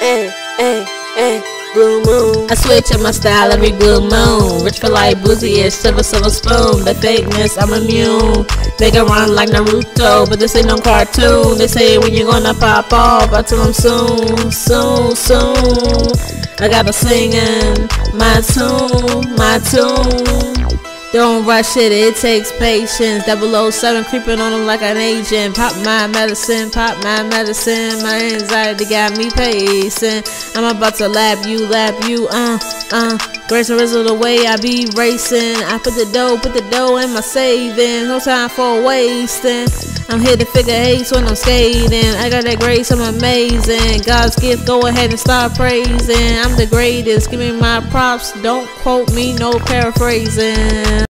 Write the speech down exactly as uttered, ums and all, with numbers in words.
eh, eh, eh, blue moon. I switch up my style every blue moon. Rich for like Boozy-ish, silver, silver spoon. The fakeness, I'm immune. They can run like Naruto, but this ain't no cartoon. They say when you gonna pop off, I tell them soon, soon, soon. I got a singing my tune, my tune. Don't rush it, it takes patience. double oh seven creeping on them like an agent. Pop my medicine, pop my medicine. My anxiety got me pacing. I'm about to lap you, lap you, uh, uh. Grace and Rizzle the way I be racing. I put the dough, put the dough in my savings. No time for wasting. I'm here to figure eights when I'm skating. I got that grace, I'm amazing. God's gift, go ahead and start praising. I'm the greatest, give me my props. Don't quote me, no paraphrasing.